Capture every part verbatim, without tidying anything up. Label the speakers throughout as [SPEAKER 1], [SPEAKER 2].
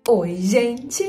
[SPEAKER 1] Oi, gente!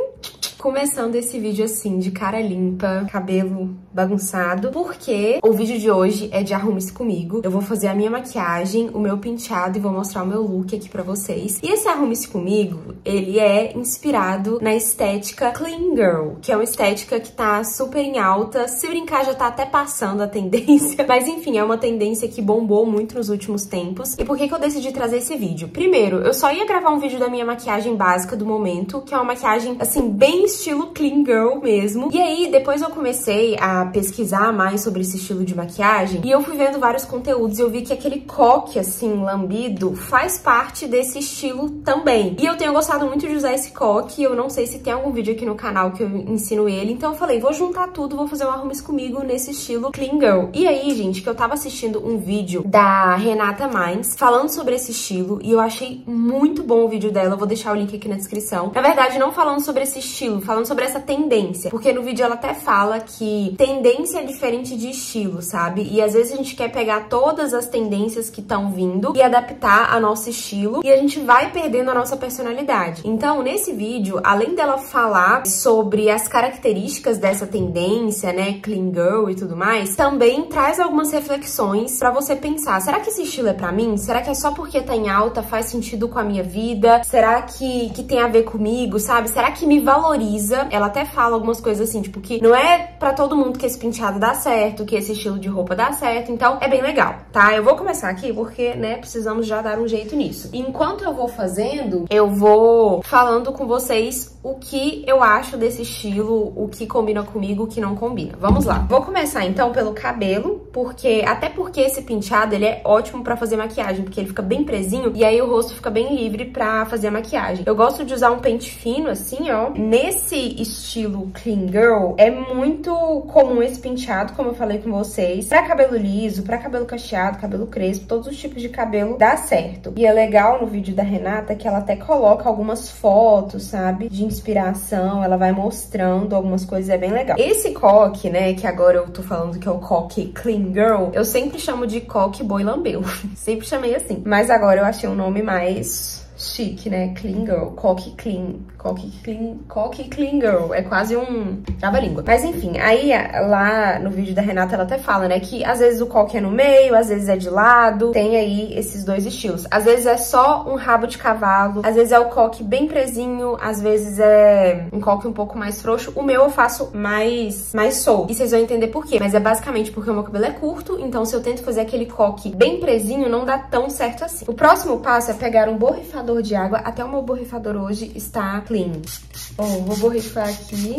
[SPEAKER 1] Começando esse vídeo assim, de cara limpa, cabelo bagunçado, porque o vídeo de hoje é de Arrume-se Comigo. Eu vou fazer a minha maquiagem, o meu penteado e vou mostrar o meu look aqui pra vocês. E esse Arrume-se Comigo, ele é inspirado na estética Clean Girl, que é uma estética que tá super em alta. Se brincar, já tá até passando a tendência. Mas enfim, é uma tendência que bombou muito nos últimos tempos. E por que que eu decidi trazer esse vídeo? Primeiro, eu só ia gravar um vídeo da minha maquiagem básica do momento, que é uma maquiagem, assim, bem estilo Clean Girl mesmo. E aí, depois eu comecei a pesquisar mais sobre esse estilo de maquiagem e eu fui vendo vários conteúdos e eu vi que aquele coque, assim, lambido, faz parte desse estilo também. E eu tenho gostado muito de usar esse coque, eu não sei se tem algum vídeo aqui no canal que eu ensino ele, então eu falei, vou juntar tudo, vou fazer um Arrume-se Comigo nesse estilo Clean Girl. E aí, gente, que eu tava assistindo um vídeo da Renata Mainz falando sobre esse estilo e eu achei muito bom o vídeo dela, eu vou deixar o link aqui na descrição. Na verdade, não falando sobre esse estilo, falando sobre essa tendência, porque no vídeo ela até fala que tendência é diferente de estilo, sabe? E às vezes a gente quer pegar todas as tendências que estão vindo e adaptar a nosso estilo e a gente vai perdendo a nossa personalidade. Então, nesse vídeo, além dela falar sobre as características dessa tendência, né, Clean Girl e tudo mais, também traz algumas reflexões pra você pensar, será que esse estilo é pra mim? Será que é só porque tá em alta, faz sentido com a minha vida? Será que, que tem a ver comigo, sabe? Será que me valoriza? Ela até fala algumas coisas assim, tipo, que não é pra todo mundo que esse penteado dá certo, que esse estilo de roupa dá certo, então é bem legal, tá? Eu vou começar aqui porque, né, precisamos já dar um jeito nisso. Enquanto eu vou fazendo, eu vou falando com vocês o que eu acho desse estilo, o que combina comigo, o que não combina. Vamos lá. Vou começar, então, pelo cabelo, porque, até porque esse penteado, ele é ótimo pra fazer maquiagem, porque ele fica bem presinho e aí o rosto fica bem livre pra fazer a maquiagem. Eu gosto de usar um pente fino, assim, ó. Nesse estilo Clean Girl, é muito comum esse penteado, como eu falei com vocês. Pra cabelo liso, pra cabelo cacheado, cabelo crespo, todos os tipos de cabelo dá certo. E é legal no vídeo da Renata que ela até coloca algumas fotos, sabe? De inspiração, ela vai mostrando algumas coisas, é bem legal. Esse coque, né, que agora eu tô falando que é o coque Clean Girl, eu sempre chamo de coque boi lambeu. Sempre chamei assim. Mas agora eu achei um nome mais chique, né? Clean Girl. Coque Clean. Coque Clean. Coque Clean Girl. É quase um trava-língua. Mas enfim, aí lá no vídeo da Renata ela até fala, né? Que às vezes o coque é no meio, às vezes é de lado. Tem aí esses dois estilos. Às vezes é só um rabo de cavalo. Às vezes é o coque bem presinho. Às vezes é um coque um pouco mais frouxo. O meu eu faço mais, mais solto. E vocês vão entender por quê. Mas é basicamente porque o meu cabelo é curto. Então se eu tento fazer aquele coque bem presinho, não dá tão certo assim. O próximo passo é pegar um borrifador de água. Até o meu borrifador hoje está clean. Bom, vou borrifar aqui.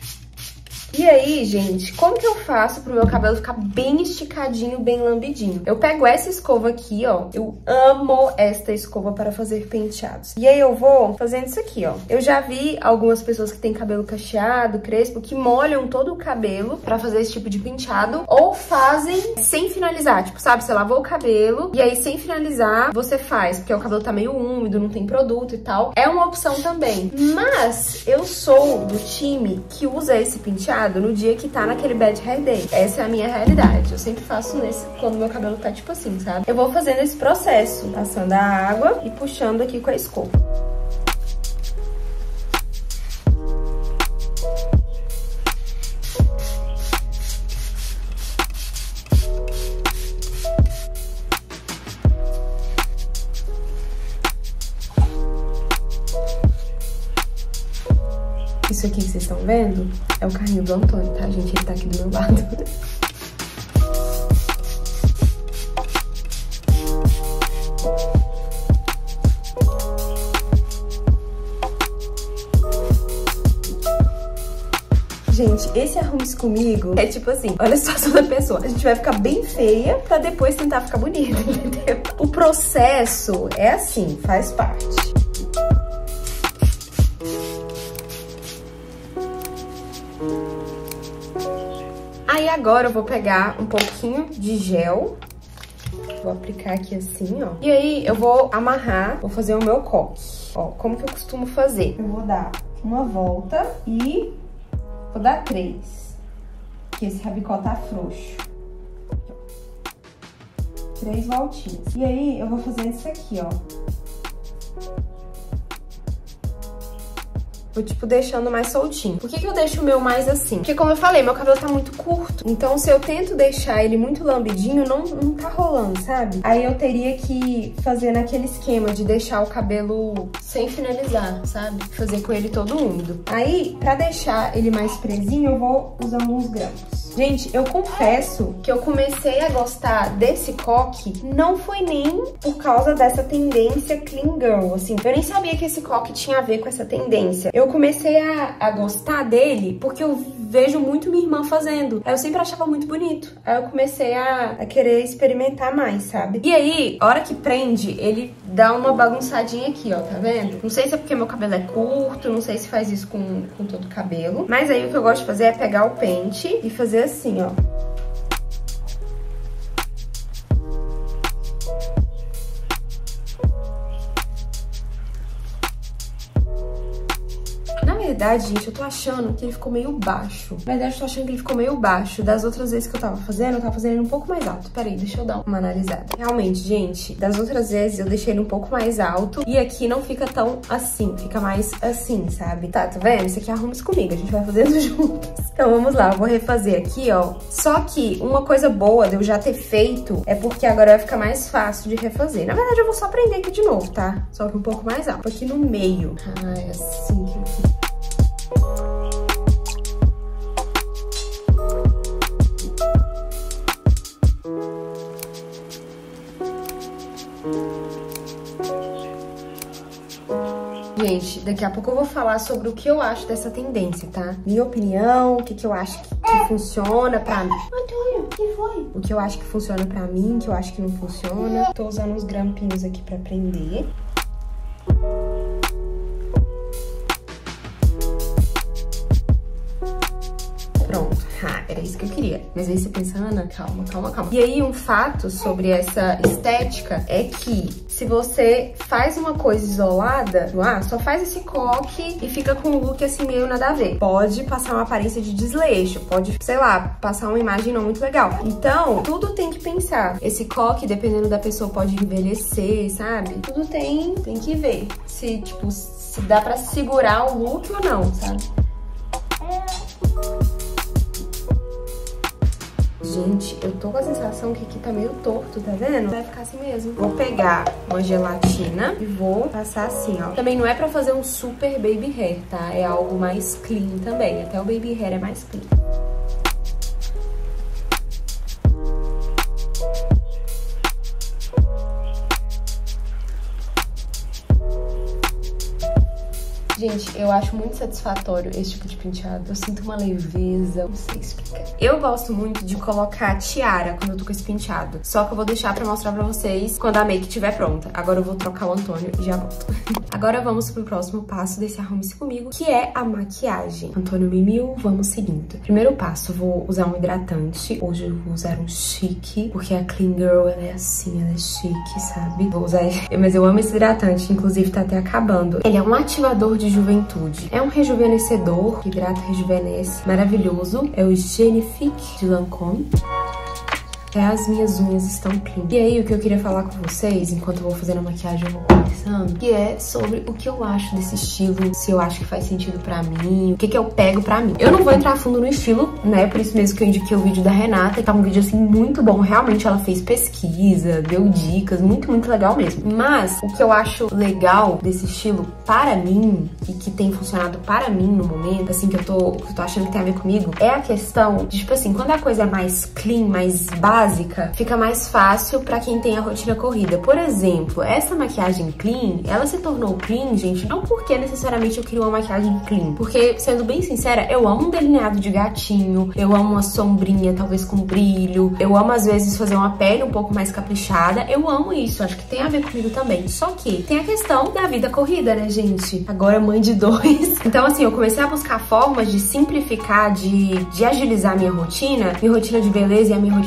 [SPEAKER 1] E aí, gente, como que eu faço pro meu cabelo ficar bem esticadinho, bem lambidinho? Eu pego essa escova aqui, ó. Eu amo esta escova para fazer penteados. E aí eu vou fazendo isso aqui, ó. Eu já vi algumas pessoas que têm cabelo cacheado, crespo, que molham todo o cabelo pra fazer esse tipo de penteado. Ou fazem sem finalizar. Tipo, sabe, você lavou o cabelo e aí sem finalizar você faz. Porque o cabelo tá meio úmido, não tem produto e tal. É uma opção também. Mas eu sou do time que usa esse penteado no dia que tá naquele bad hair day. Essa é a minha realidade. Eu sempre faço nesse, quando meu cabelo tá tipo assim, sabe? Eu vou fazendo esse processo, passando a água e puxando aqui com a escova. Isso aqui que vocês estão vendo é o carrinho do Antônio, tá, gente? Ele tá aqui do meu lado. Gente, esse Arrume-se Comigo é tipo assim, olha a situação da pessoa. A gente vai ficar bem feia pra depois tentar ficar bonita, entendeu? O processo é assim, faz parte. Aí agora eu vou pegar um pouquinho de gel, vou aplicar aqui assim, ó. E aí eu vou amarrar, vou fazer o meu coque. Ó, como que eu costumo fazer? Eu vou dar uma volta e vou dar três, porque esse rabicó tá frouxo. Três voltinhas. E aí eu vou fazer isso aqui, ó. Vou, tipo, deixando mais soltinho. Por que que eu deixo o meu mais assim? Porque, como eu falei, meu cabelo tá muito curto. Então, se eu tento deixar ele muito lambidinho, não, não tá rolando, sabe? Aí eu teria que fazer naquele esquema de deixar o cabelo sem finalizar, sabe? Fazer com ele todo úmido. Aí, pra deixar ele mais presinho, eu vou usar uns grampos. Gente, eu confesso que eu comecei a gostar desse coque não foi nem por causa dessa tendência clean girl, assim. Eu nem sabia que esse coque tinha a ver com essa tendência. Eu comecei a, a gostar dele porque eu vejo muito minha irmã fazendo. Eu sempre achava muito bonito. Aí eu comecei a, a querer experimentar mais, sabe? E aí, a hora que prende, ele dá uma bagunçadinha aqui, ó, tá vendo? Não sei se é porque meu cabelo é curto, não sei se faz isso com, com todo o cabelo. Mas aí o que eu gosto de fazer é pegar o pente e fazer assim, ó. Na verdade, gente, eu tô achando que ele ficou meio baixo. Na verdade, eu tô achando que ele ficou meio baixo. Das outras vezes que eu tava fazendo, eu tava fazendo ele um pouco mais alto. Peraí, deixa eu dar uma analisada. Realmente, gente, das outras vezes eu deixei ele um pouco mais alto. E aqui não fica tão assim, fica mais assim, sabe? Tá, tá vendo? Isso aqui arruma-se comigo, a gente vai fazendo juntas. Então vamos lá, eu vou refazer aqui, ó. Só que uma coisa boa de eu já ter feito é porque agora vai ficar mais fácil de refazer. Na verdade, eu vou só prender aqui de novo, tá? Só que um pouco mais alto. Aqui no meio. Ah, é assim que eu fiz. Gente, daqui a pouco eu vou falar sobre o que eu acho dessa tendência, tá? Minha opinião, o que, que eu acho que, que funciona pra mim. Antônio, o que foi? O que eu acho que funciona pra mim, o que eu acho que não funciona. Tô usando uns grampinhos aqui pra prender. Pronto. Ah, era isso que eu queria. Mas aí você pensa, Ana, calma, calma, calma. E aí um fato sobre essa estética é que se você faz uma coisa isolada, ah, só faz esse coque e fica com um look assim meio nada a ver. Pode passar uma aparência de desleixo, pode, sei lá, passar uma imagem não muito legal. Então, tudo tem que pensar. Esse coque, dependendo da pessoa, pode envelhecer, sabe? Tudo tem, tem que ver se, tipo, se dá pra segurar o look ou não, sabe? Gente, eu tô com a sensação que aqui tá meio torto, tá vendo? Vai ficar assim mesmo. Vou pegar uma gelatina e vou passar assim, ó. Também não é pra fazer um super baby hair, tá? É algo mais clean também. Até o baby hair é mais clean. Gente, eu acho muito satisfatório esse tipo de penteado. Eu sinto uma leveza, não sei explicar. Eu gosto muito de colocar tiara quando eu tô com esse penteado. Só que eu vou deixar pra mostrar pra vocês quando a make estiver pronta. Agora eu vou trocar o Antônio e já volto. Agora vamos pro próximo passo desse Arrume-se Comigo, que é a maquiagem. Antônio mimiu, vamos seguindo. Primeiro passo, eu vou usar um hidratante. Hoje eu vou usar um chique, porque a Clean Girl, ela é assim, ela é chique, sabe? Vou usar... Mas eu amo esse hidratante, inclusive tá até acabando. Ele é um ativador de juventude. É um rejuvenescedor, que hidrata e rejuvenesce. Maravilhoso. É o Genifique de Lancôme. Até as minhas unhas estão clean. E aí, o que eu queria falar com vocês, enquanto eu vou fazendo a maquiagem, eu vou conversando, que é sobre o que eu acho desse estilo, se eu acho que faz sentido pra mim, o que que eu pego pra mim. Eu não vou entrar a fundo no estilo, né? Por isso mesmo que eu indiquei o vídeo da Renata, que tá um vídeo, assim, muito bom. Realmente, ela fez pesquisa, deu dicas, muito, muito legal mesmo. Mas, o que eu acho legal desse estilo para mim, e que tem funcionado para mim no momento, assim, que eu tô, que eu tô achando que tem a ver comigo, é a questão de, tipo assim, quando a coisa é mais clean, mais básica, básica, fica mais fácil pra quem tem a rotina corrida. Por exemplo, essa maquiagem clean, ela se tornou clean, gente, não porque necessariamente eu queria uma maquiagem clean, porque, sendo bem sincera, eu amo um delineado de gatinho, eu amo uma sombrinha, talvez com brilho, eu amo, às vezes, fazer uma pele um pouco mais caprichada, eu amo isso, acho que tem a ver comigo também. Só que tem a questão da vida corrida, né, gente? Agora mãe de dois. Então, assim, eu comecei a buscar formas de simplificar, de, de agilizar a minha rotina, minha rotina de beleza e a minha rotina como um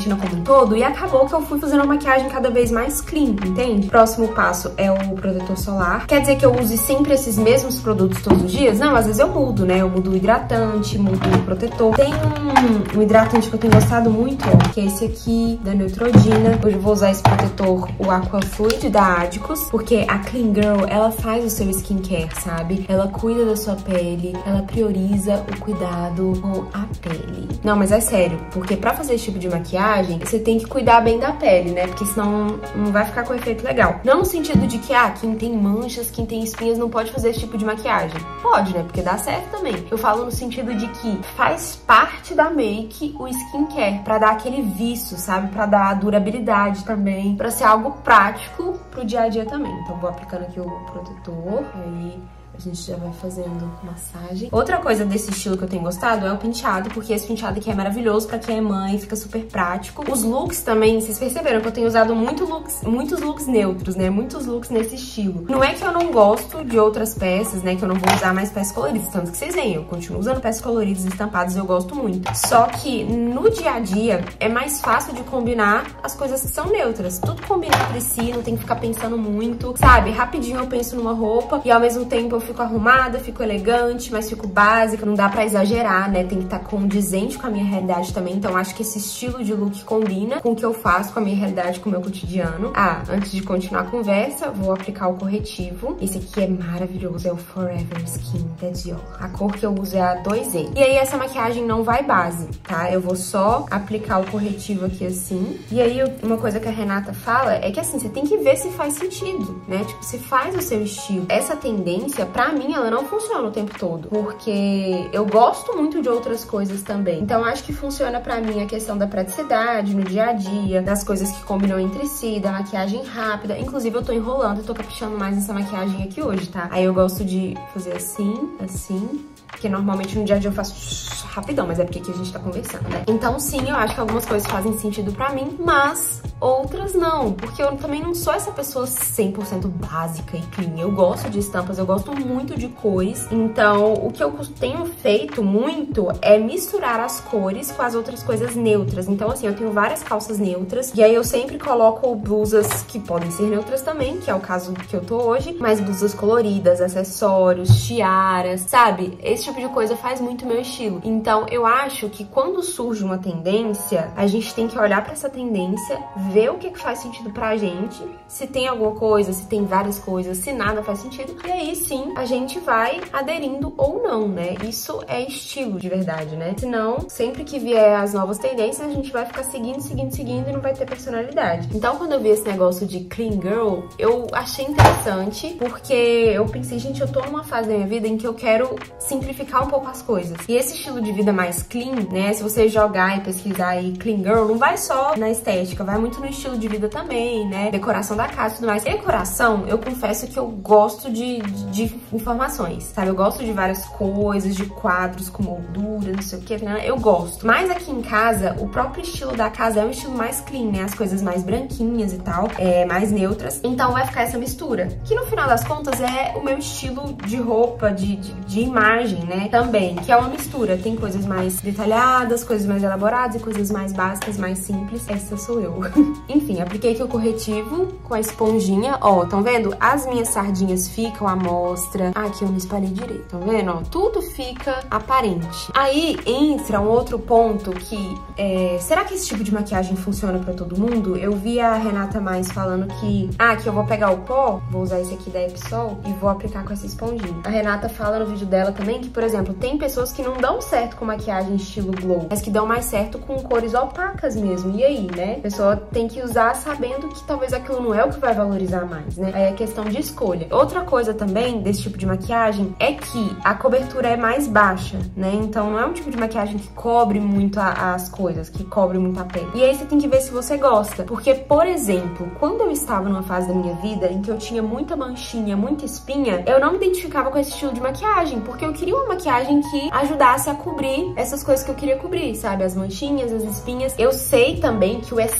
[SPEAKER 1] todo e acabou que eu fui fazendo uma maquiagem cada vez mais clean, entende? Próximo passo é o protetor solar. Quer dizer que eu use sempre esses mesmos produtos todos os dias? Não, às vezes eu mudo, né? Eu mudo o hidratante, mudo o protetor. Tem um, um hidratante que eu tenho gostado muito, ó, que é esse aqui da Neutrogena. Hoje eu vou usar esse protetor, o Aqua Fluid da Adicus, porque a Clean Girl, ela faz o seu skincare, sabe? Ela cuida da sua pele, ela prioriza o cuidado com a pele. Não, mas é sério, porque pra fazer esse tipo de maquiagem, você tem que cuidar bem da pele, né? Porque senão não vai ficar com efeito legal. Não no sentido de que, ah, quem tem manchas, quem tem espinhas não pode fazer esse tipo de maquiagem. Pode, né? Porque dá certo também. Eu falo no sentido de que faz parte da make o skincare, pra dar aquele vício, sabe? Pra dar durabilidade também, pra ser algo prático pro dia a dia também. Então vou aplicando aqui o protetor, aí a gente já vai fazendo massagem. Outra coisa desse estilo que eu tenho gostado é o penteado, porque esse penteado aqui é maravilhoso pra quem é mãe, fica super prático. Os looks também, vocês perceberam que eu tenho usado muito looks, muitos looks neutros, né? Muitos looks nesse estilo. Não é que eu não gosto de outras peças, né? Que eu não vou usar mais peças coloridas, tanto que vocês veem, eu continuo usando peças coloridas e estampadas e eu gosto muito. Só que no dia a dia é mais fácil de combinar as coisas que são neutras. Tudo combina entre si, não tem que ficar pensando muito, sabe? Rapidinho eu penso numa roupa e ao mesmo tempo eu fico arrumada, fico elegante, mas fico básica, não dá pra exagerar, né? Tem que estar condizente com a minha realidade também, então acho que esse estilo de look combina com o que eu faço, com a minha realidade, com o meu cotidiano. Ah, antes de continuar a conversa, vou aplicar o corretivo. Esse aqui é maravilhoso, é o Forever Skin da Dior. A cor que eu uso é a dois E. E aí essa maquiagem não vai base, tá? Eu vou só aplicar o corretivo aqui assim. E aí uma coisa que a Renata fala é que assim, você tem que ver se faz sentido, né? Tipo, se faz o seu estilo. Essa tendência, pra mim, ela não funciona o tempo todo, porque eu gosto muito de outras coisas também. Então, acho que funciona pra mim a questão da praticidade no dia a dia, das coisas que combinam entre si, da maquiagem rápida. Inclusive, eu tô enrolando e tô caprichando mais nessa maquiagem aqui hoje, tá? Aí eu gosto de fazer assim, assim, porque normalmente no dia a dia eu faço rapidão, mas é porque aqui a gente tá conversando, né? Então, sim, eu acho que algumas coisas fazem sentido pra mim, mas outras não, porque eu também não sou essa pessoa cem por cento básica e clean. Eu gosto de estampas, eu gosto muito de cores, então o que eu tenho feito muito é misturar as cores com as outras coisas neutras. Então, assim, eu tenho várias calças neutras, e aí eu sempre coloco blusas que podem ser neutras também, que é o caso que eu tô hoje, mas blusas coloridas, acessórios, tiaras, sabe? Esse tipo de coisa faz muito meu estilo. Então, eu acho que quando surge uma tendência, a gente tem que olhar pra essa tendência, ver o que que faz sentido pra gente, se tem alguma coisa, se tem várias coisas, se nada faz sentido, e aí sim, a gente vai aderindo ou não, né? Isso é estilo de verdade, né? Senão, sempre que vier as novas tendências, a gente vai ficar seguindo, seguindo, seguindo e não vai ter personalidade. Então, quando eu vi esse negócio de Clean Girl, eu achei interessante, porque eu pensei, gente, eu tô numa fase da minha vida em que eu quero simplificar um pouco as coisas. E esse estilo de vida mais clean, né? Se você jogar e pesquisar aí Clean Girl, não vai só na estética, vai muito no estilo de vida também, né? Decoração da casa e tudo mais. Decoração, eu confesso que eu gosto de, de, de informações, sabe? Eu gosto de várias coisas, de quadros com moldura, não sei o que, eu gosto. Mas aqui em casa, o próprio estilo da casa é um estilo mais clean, né? As coisas mais branquinhas e tal, é, mais neutras. Então vai ficar essa mistura, que no final das contas é o meu estilo de roupa, de, de, de imagem, né? Também, que é uma mistura. Tem coisas mais detalhadas, coisas mais elaboradas e coisas mais básicas, mais simples. Essa sou eu. Enfim, apliquei aqui o corretivo com a esponjinha. Ó, estão vendo? As minhas sardinhas ficam à mostra. Ah, aqui eu não espalhei direito. Estão vendo? Ó, tudo fica aparente. Aí entra um outro ponto que... É, será que esse tipo de maquiagem funciona pra todo mundo? Eu vi a Renata Mais falando que... Ah, que eu vou pegar o pó, vou usar esse aqui da Epsol e vou aplicar com essa esponjinha. A Renata fala no vídeo dela também que, por exemplo, tem pessoas que não dão certo com maquiagem estilo glow, mas que dão mais certo com cores opacas mesmo. E aí, né? A pessoa tem que usar sabendo que talvez aquilo não é o que vai valorizar mais, né? Aí é questão de escolha. Outra coisa também desse tipo de maquiagem é que a cobertura é mais baixa, né? Então não é um tipo de maquiagem que cobre muito a, as coisas, que cobre muito a pele. E aí você tem que ver se você gosta. Porque, por exemplo, quando eu estava numa fase da minha vida em que eu tinha muita manchinha, muita espinha, eu não me identificava com esse estilo de maquiagem, porque eu queria uma maquiagem que ajudasse a cobrir essas coisas que eu queria cobrir, sabe? As manchinhas, as espinhas. Eu sei também que o excesso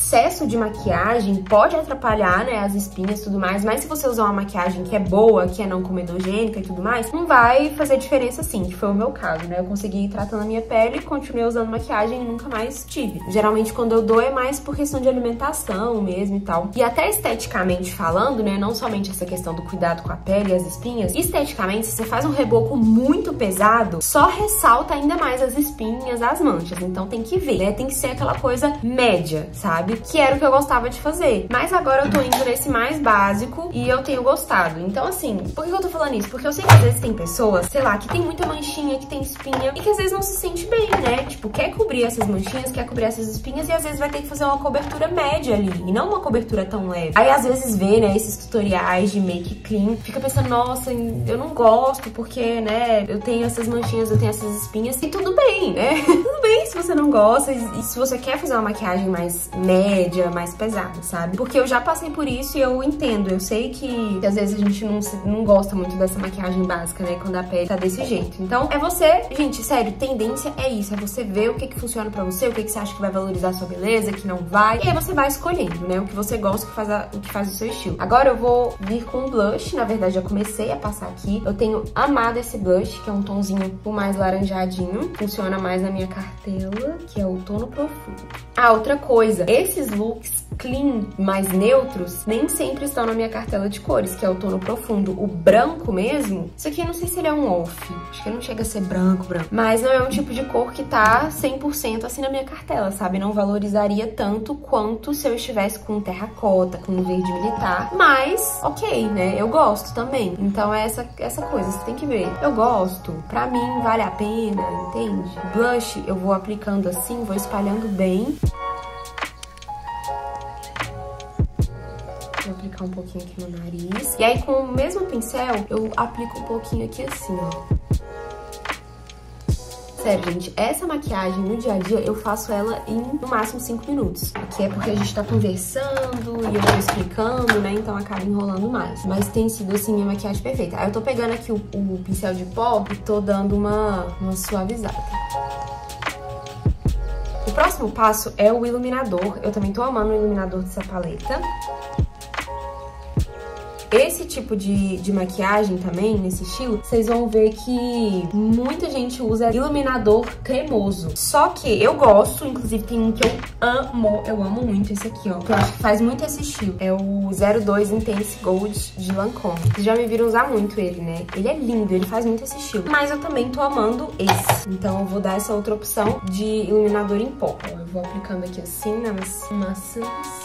[SPEAKER 1] excesso de maquiagem pode atrapalhar, né, as espinhas e tudo mais, mas se você usar uma maquiagem que é boa, que é não comedogênica e tudo mais, não vai fazer diferença sim, que foi o meu caso, né? Eu consegui ir tratando a minha pele, continuei usando maquiagem e nunca mais tive. Geralmente quando eu dou é mais por questão de alimentação mesmo e tal. E até esteticamente falando, né, não somente essa questão do cuidado com a pele e as espinhas, esteticamente, se você faz um reboco muito pesado, só ressalta ainda mais as espinhas, as manchas. Então tem que ver, né? Tem que ser aquela coisa média, sabe? Que era o que eu gostava de fazer. Mas agora eu tô indo nesse mais básico e eu tenho gostado. Então, assim, por que eu tô falando isso? Porque eu sei que às vezes tem pessoas, sei lá, que tem muita manchinha, que tem espinha e que às vezes não se sente bem, né? Tipo, quer cobrir essas manchinhas, quer cobrir essas espinhas e às vezes vai ter que fazer uma cobertura média ali e não uma cobertura tão leve. Aí às vezes vê, né, esses tutoriais de make clean, fica pensando, nossa, eu não gosto porque, né, eu tenho essas manchinhas, eu tenho essas espinhas e tudo bem, né? Tudo bem se você não gosta e se você quer fazer uma maquiagem mais média, mais pesada, sabe? Porque eu já passei por isso e eu entendo, eu sei que, que às vezes a gente não, não gosta muito dessa maquiagem básica, né, quando a pele tá desse jeito. Então, é você, gente, sério, tendência é isso, é você ver o que que funciona pra você, o que que você acha que vai valorizar a sua beleza, que não vai, e aí você vai escolhendo, né, o que você gosta, o que faz, a, o que faz o seu estilo. Agora eu vou vir com um blush, na verdade já comecei a passar aqui, eu tenho amado esse blush, que é um tonzinho um mais laranjadinho, funciona mais na minha cartela, que é o Tono Profundo. Ah, outra coisa, esses looks clean, mais neutros, nem sempre estão na minha cartela de cores, que é o Tono Profundo. O branco mesmo, isso aqui eu não sei se ele é um off, acho que ele não chega a ser branco, branco, mas não é um tipo de cor que tá cem por cento assim na minha cartela, sabe? Não valorizaria tanto quanto se eu estivesse com terracota, com verde militar, mas ok, né? Eu gosto também. Então é essa, essa coisa, você tem que ver. Eu gosto, pra mim vale a pena, entende? Blush eu vou aplicando assim, vou espalhando bem. Vou aplicar um pouquinho aqui no nariz. E aí, com o mesmo pincel, eu aplico um pouquinho aqui assim, ó. Sério, gente, essa maquiagem no dia a dia, eu faço ela em, no máximo, cinco minutos. Aqui é porque a gente tá conversando e eu tô explicando, né? Então acaba enrolando mais. Mas tem sido, assim, minha maquiagem perfeita. Aí eu tô pegando aqui o, o pincel de pó e tô dando uma, uma suavizada. O próximo passo é o iluminador. Eu também tô amando o iluminador dessa paleta. Esse tipo de, de maquiagem também, nesse estilo, vocês vão ver que muita gente usa iluminador cremoso. Só que eu gosto, inclusive tem um que eu amo, eu amo muito esse aqui, ó. Que eu acho que faz muito esse estilo. É o zero dois Intense Gold de Lancôme. Vocês já me viram usar muito ele, né? Ele é lindo, ele faz muito esse estilo. Mas eu também tô amando esse. Então eu vou dar essa outra opção de iluminador em pó. Ó, eu vou aplicando aqui assim nas maçãs.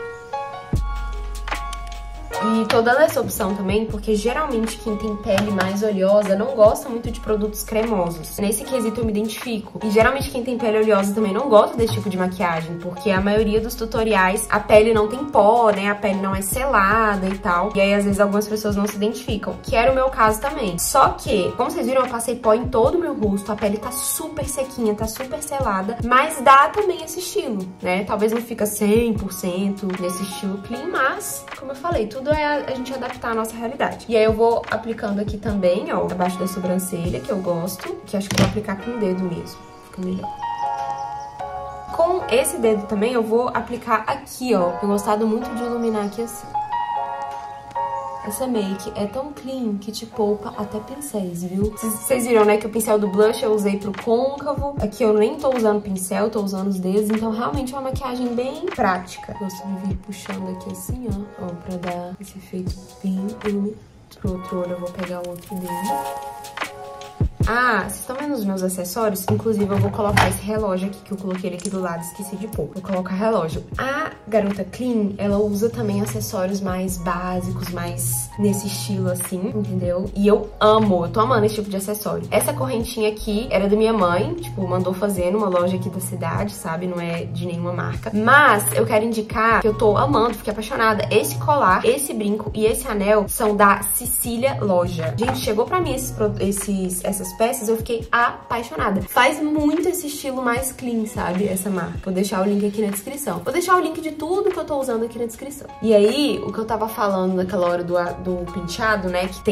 [SPEAKER 1] E tô dando essa opção também porque geralmente quem tem pele mais oleosa não gosta muito de produtos cremosos. Nesse quesito eu me identifico. E geralmente quem tem pele oleosa também não gosta desse tipo de maquiagem, porque a maioria dos tutoriais a pele não tem pó, né? A pele não é selada e tal. E aí às vezes algumas pessoas não se identificam, que era o meu caso também. Só que, como vocês viram, eu passei pó em todo o meu rosto, a pele tá super sequinha, tá super selada, mas dá também esse estilo, né? Talvez não fica cem por cento nesse estilo clean, mas, como eu falei, tudo é a gente adaptar a nossa realidade. E aí eu vou aplicando aqui também, ó, abaixo da sobrancelha, que eu gosto, que acho que eu vou aplicar com o dedo mesmo, fica melhor. Com esse dedo também eu vou aplicar aqui, ó. Tenho gostado muito de iluminar aqui assim. Essa make é tão clean que te poupa até pincéis, viu? Vocês viram, né, que o pincel do blush eu usei pro côncavo. Aqui eu nem tô usando pincel, tô usando os dedos. Então, realmente é uma maquiagem bem prática. Gosto de vir puxando aqui assim, ó. Ó, pra dar esse efeito bem iluminado. Pro outro olho eu vou pegar o outro dedo. Ah, vocês estão vendo os meus acessórios? Inclusive, eu vou colocar esse relógio aqui, que eu coloquei ele aqui do lado, esqueci de pôr. Vou colocar relógio. A garota clean, ela usa também acessórios mais básicos, mais nesse estilo, assim, entendeu? E eu amo, eu tô amando esse tipo de acessório. Essa correntinha aqui era da minha mãe, tipo, mandou fazer numa loja aqui da cidade, sabe? Não é de nenhuma marca. Mas eu quero indicar que eu tô amando, fiquei apaixonada. Esse colar, esse brinco e esse anel são da Cecília Loja. Gente, chegou pra mim esses, esses, essas peças, eu fiquei apaixonada. Faz muito esse estilo mais clean, sabe? Essa marca. Vou deixar o link aqui na descrição. Vou deixar o link de tudo que eu tô usando aqui na descrição. E aí, o que eu tava falando naquela hora do, do penteado, né? Que tem que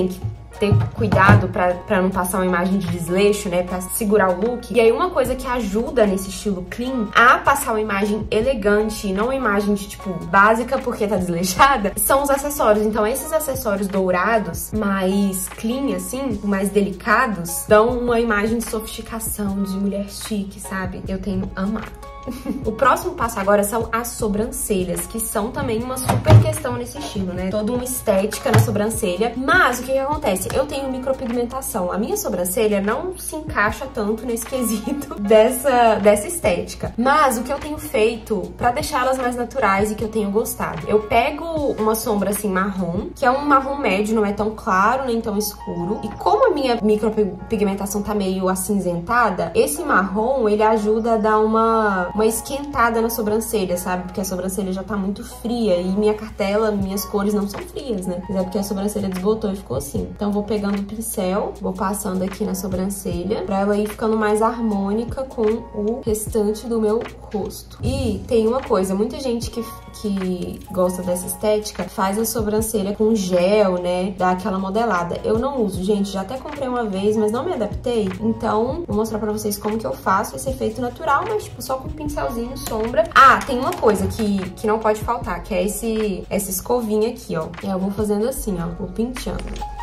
[SPEAKER 1] ter cuidado pra, pra não passar uma imagem de desleixo, né, pra segurar o look. E aí uma coisa que ajuda nesse estilo clean a passar uma imagem elegante, não uma imagem de, tipo, básica porque tá desleixada, são os acessórios. Então esses acessórios dourados, mais clean, assim, mais delicados, dão uma imagem de sofisticação, de mulher chique, sabe? Eu tenho amado. O próximo passo agora são as sobrancelhas, que são também uma super questão nesse estilo, né? Toda uma estética na sobrancelha. Mas o que que acontece? Eu tenho micropigmentação. A minha sobrancelha não se encaixa tanto nesse quesito dessa, dessa estética. Mas o que eu tenho feito pra deixá-las mais naturais e que eu tenho gostado? Eu pego uma sombra assim marrom, que é um marrom médio, não é tão claro nem tão escuro. E como a minha micropigmentação tá meio acinzentada, esse marrom, ele ajuda a dar uma... uma esquentada na sobrancelha, sabe? Porque a sobrancelha já tá muito fria e minha cartela, minhas cores não são frias, né? Mas é porque a sobrancelha desbotou e ficou assim. Então vou pegando o pincel, vou passando aqui na sobrancelha pra ela ir ficando mais harmônica com o restante do meu rosto. E tem uma coisa, muita gente que, que gosta dessa estética faz a sobrancelha com gel, né? Dá aquela modelada. Eu não uso, gente, já até comprei uma vez, mas não me adaptei. Então vou mostrar pra vocês como que eu faço esse efeito natural, mas tipo, só com pincel pincelzinho, sombra. Ah, tem uma coisa que, que não pode faltar, que é esse, essa escovinha aqui, ó. E eu vou fazendo assim, ó, vou penteando.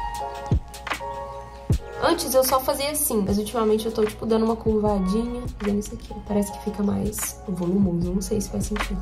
[SPEAKER 1] Antes eu só fazia assim, mas ultimamente eu tô, tipo, dando uma curvadinha, fazendo isso aqui. Parece que fica mais volumoso, não sei se faz sentido.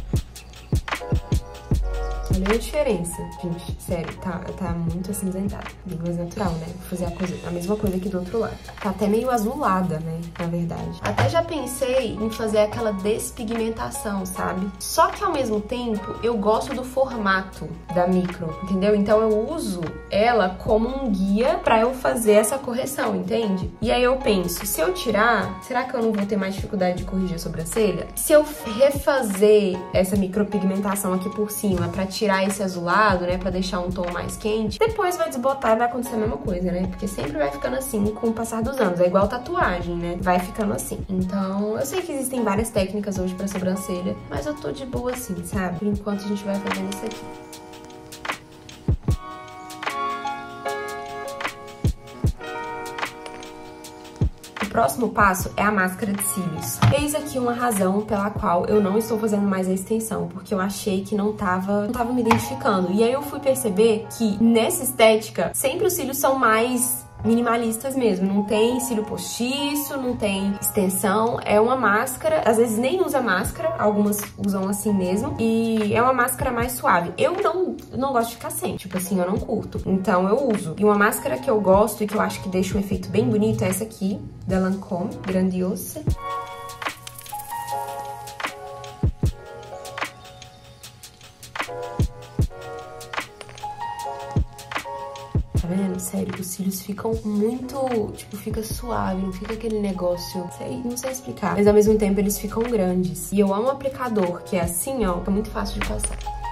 [SPEAKER 1] Olha a diferença, gente, sério, tá, tá muito acinzentada, bem mais natural, né? Vou fazer a, coisa, a mesma coisa aqui do outro lado. Tá até meio azulada, né, na verdade. Até já pensei em fazer aquela despigmentação, sabe? Só que ao mesmo tempo, eu gosto do formato da micro, entendeu? Então eu uso ela como um guia pra eu fazer essa correção, entende? E aí eu penso, se eu tirar, será que eu não vou ter mais dificuldade de corrigir a sobrancelha? Se eu refazer essa micropigmentação aqui por cima pra tirar esse azulado, né, pra deixar um tom mais quente, depois vai desbotar e vai acontecer a mesma coisa, né, porque sempre vai ficando assim com o passar dos anos, é igual tatuagem, né, vai ficando assim. Então, eu sei que existem várias técnicas hoje pra sobrancelha, mas eu tô de boa assim, sabe, por enquanto a gente vai fazendo isso aqui. O próximo passo é a máscara de cílios. Eis aqui uma razão pela qual eu não estou fazendo mais a extensão, porque eu achei que não tava, não tava me identificando. E aí eu fui perceber que nessa estética, sempre os cílios são mais minimalistas mesmo, não tem cílio postiço, não tem extensão, é uma máscara, às vezes nem usa máscara, algumas usam assim mesmo, e é uma máscara mais suave. Eu não, não gosto de ficar sem, tipo assim, eu não curto, então eu uso. E uma máscara que eu gosto e que eu acho que deixa um efeito bem bonito é essa aqui, da Lancôme, Grandiose. Tá vendo? Sério, os cílios ficam muito, tipo, fica suave, não fica aquele negócio, sei, não sei explicar. Mas ao mesmo tempo eles ficam grandes. E eu amo o aplicador, que é assim, ó, é muito fácil de passar.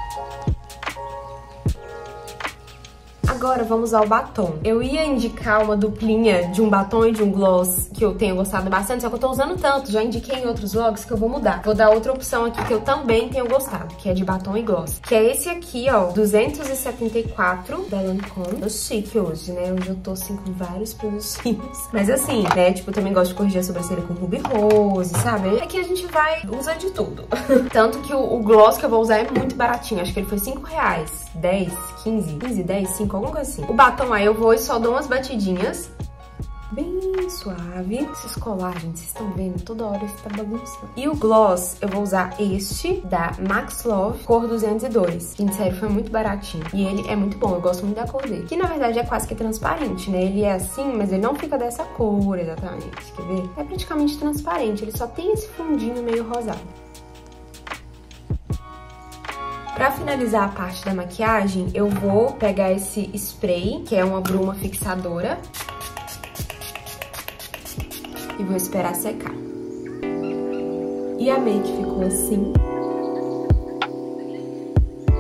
[SPEAKER 1] Agora vamos ao batom. Eu ia indicar uma duplinha de um batom e de um gloss que eu tenho gostado bastante, só que eu tô usando tanto, já indiquei em outros vlogs que eu vou mudar. Vou dar outra opção aqui que eu também tenho gostado, que é de batom e gloss. Que é esse aqui, ó, duzentos e setenta e quatro da Lancôme. Tô chique hoje, né? Hoje eu tô assim com vários produtinhos. Mas assim, né, tipo, eu também gosto de corrigir a sobrancelha com Ruby Rose, sabe? Aqui a gente vai, usa de tudo. Tanto que o, o gloss que eu vou usar é muito baratinho, acho que ele foi cinco reais, dez, quinze, quinze, dez, cinco, alguma coisa assim. O batom aí eu vou e só dou umas batidinhas, bem suave. Esse escolar, gente, vocês estão vendo? Toda hora isso tá bagunçando. E o gloss, eu vou usar este, da Max Love, cor duzentos e dois. Gente, sério, foi muito baratinho. E ele é muito bom, eu gosto muito da cor dele. Que, na verdade, é quase que transparente, né? Ele é assim, mas ele não fica dessa cor, exatamente. Quer ver? É praticamente transparente, ele só tem esse fundinho meio rosado. Pra finalizar a parte da maquiagem, eu vou pegar esse spray, que é uma bruma fixadora, e vou esperar secar. E a make ficou assim.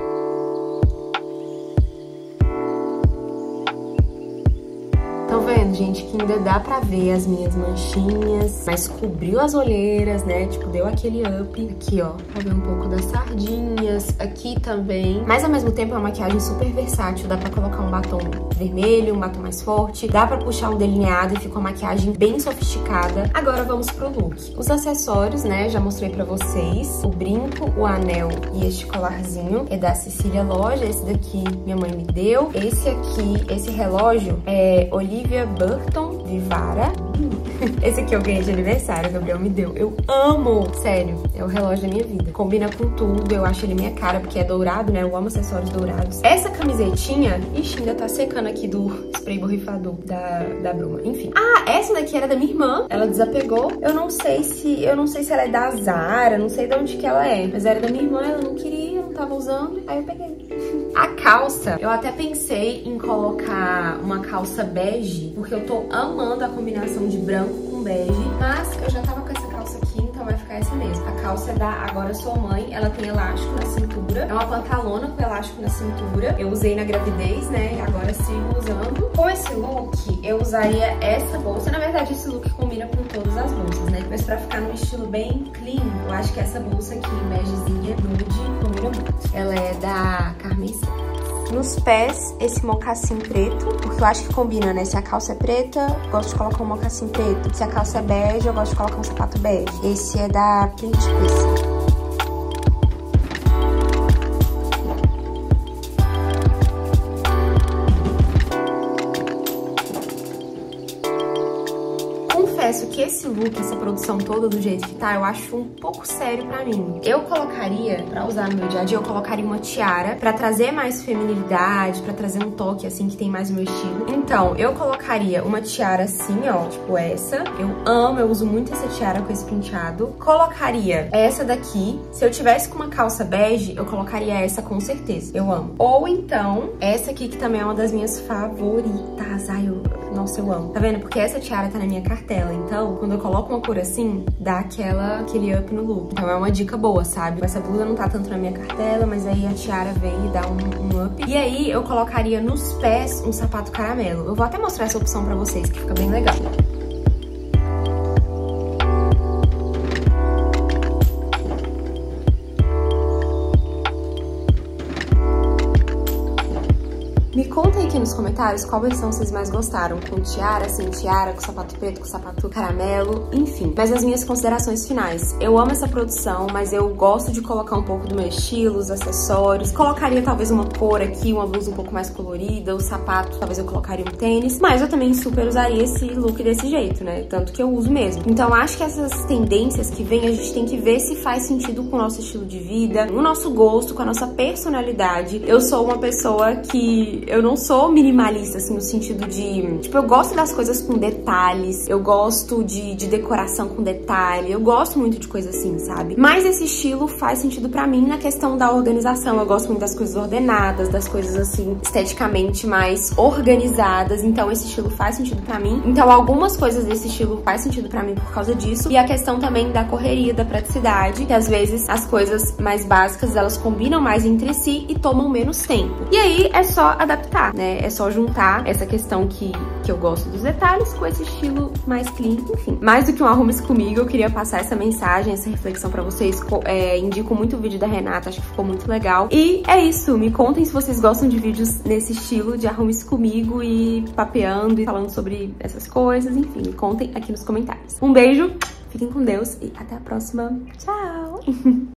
[SPEAKER 1] Estão vendo, gente, que ainda dá pra ver as minhas manchinhas, mas cobriu as olheiras, né? Tipo, deu aquele up. Aqui, ó, pra ver um pouco das sardinhas. Aqui também. Mas, ao mesmo tempo, é uma maquiagem super versátil. Dá pra colocar um batom vermelho, um batom mais forte. Dá pra puxar um delineado e fica uma maquiagem bem sofisticada. Agora, vamos pro look. Os acessórios, né? Já mostrei pra vocês. O brinco, o anel e este colarzinho é da Cecília Loja. Esse daqui minha mãe me deu. Esse aqui, esse relógio é Olivia Burton Vivara. Esse aqui eu ganhei de aniversário, o Gabriel me deu. Eu amo! Sério, é o relógio da minha vida. Combina com tudo, eu acho ele minha cara, porque é dourado, né? Eu amo acessórios dourados. Essa camisetinha, ixi, ainda tá secando aqui do spray borrifador da, da Bruma. Enfim. Ah, essa daqui era da minha irmã. Ela desapegou. Eu não sei se, eu não sei se ela é da Zara, não sei de onde que ela é. Mas era da minha irmã, ela não queria, não tava usando, aí eu peguei. A calça, eu até pensei em colocar uma calça bege, porque eu tô amando a combinação de branco com bege, mas eu já tava com essa calça aqui, então vai ficar essa mesmo. A calça é da Agora Sou Mãe, ela tem elástico na cintura, é uma pantalona com elástico na cintura. Eu usei na gravidez, né, e agora sigo usando. Com esse look, eu usaria essa bolsa. Na verdade, esse look combina com todas as bolsas, né, mas pra ficar num estilo bem clean, eu acho que essa bolsa aqui, begezinha, nude, combina muito. Ela é da Carmen. Nos pés, esse mocassim preto, porque eu acho que combina, né? Se a calça é preta, eu gosto de colocar um mocassim preto. Se a calça é bege, eu gosto de colocar um sapato bege. Esse é da Principessa. Confesso que esse look, essa produção toda do jeito que tá, eu acho um pouco sério pra mim. Eu colocaria, pra usar no meu dia a dia, eu colocaria uma tiara pra trazer mais feminilidade, pra trazer um toque, assim, que tem mais o meu estilo. Então, eu colocaria uma tiara assim, ó, tipo essa. Eu amo, eu uso muito essa tiara com esse penteado. Colocaria essa daqui. Se eu tivesse com uma calça bege, eu colocaria essa com certeza. Eu amo. Ou então, essa aqui, que também é uma das minhas favoritas. Ai, eu... Nossa, eu amo. Tá vendo? Porque essa tiara tá na minha cartela. Então, quando eu coloco uma cor assim, dá aquela, aquele up no look. Então é uma dica boa, sabe? Essa blusa não tá tanto na minha cartela, mas aí a tiara vem e dá um, um up. E aí eu colocaria nos pés um sapato caramelo. Eu vou até mostrar essa opção pra vocês, que fica bem legal. Me contem aqui nos comentários qual versão vocês mais gostaram, com tiara, sem tiara, com sapato preto, com sapato caramelo, enfim. Mas as minhas considerações finais. Eu amo essa produção, mas eu gosto de colocar um pouco do meu estilo, os acessórios. Colocaria talvez uma cor aqui, uma blusa um pouco mais colorida, o sapato, talvez eu colocaria um tênis. Mas eu também super usaria esse look desse jeito, né? Tanto que eu uso mesmo. Então acho que essas tendências que vem, a gente tem que ver se faz sentido com o nosso estilo de vida, o nosso gosto, com a nossa personalidade. Eu sou uma pessoa que... Eu não sou minimalista, assim, no sentido de... Tipo, eu gosto das coisas com detalhes, eu gosto de, de decoração com detalhe, eu gosto muito de coisa assim, sabe? Mas esse estilo faz sentido pra mim na questão da organização. Eu gosto muito das coisas ordenadas, das coisas, assim, esteticamente mais organizadas. Então, esse estilo faz sentido pra mim. Então, algumas coisas desse estilo faz sentido pra mim por causa disso. E a questão também da correria, da praticidade, que às vezes as coisas mais básicas, elas combinam mais entre si e tomam menos tempo. E aí, é só adaptar. Né? É só juntar essa questão que, que eu gosto dos detalhes com esse estilo mais clean, enfim. Mais do que um arrume-se comigo, eu queria passar essa mensagem, essa reflexão pra vocês. É, indico muito o vídeo da Renata, acho que ficou muito legal. E é isso, me contem se vocês gostam de vídeos nesse estilo, de arrume-se comigo e papeando e falando sobre essas coisas, enfim, me contem aqui nos comentários. Um beijo, fiquem com Deus e até a próxima. Tchau!